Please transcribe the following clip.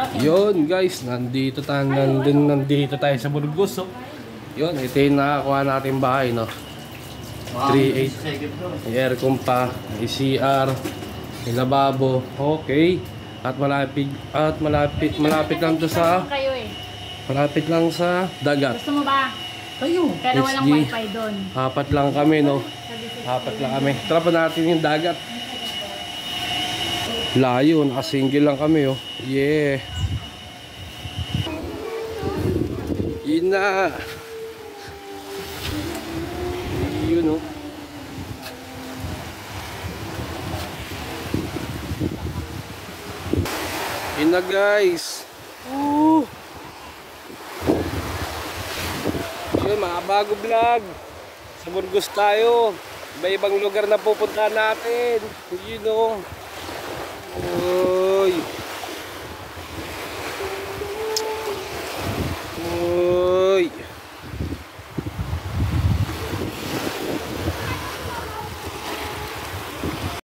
Yun guys, nandito tayo sa Burgos. Oh. Yun, ito yung nakakuha natin bahay, no? 3.8. May aircon pa, may CR, may lababo. Okay. At malapit lang to sa malapit lang sa dagat. Gusto mo ba? Tayo. Pero walang HG. wifi doon. Apat lang kami, no? Apat lang kami. Tara pa natin yung dagat. Layo, naka-single lang kami, oh. Yeah. Yun na. Yun, oh. Yun na, guys. Woo! Yun, mga bago vlog. Sa Burgos tayo. Iba-ibang lugar na pupunta natin. Yun, oh.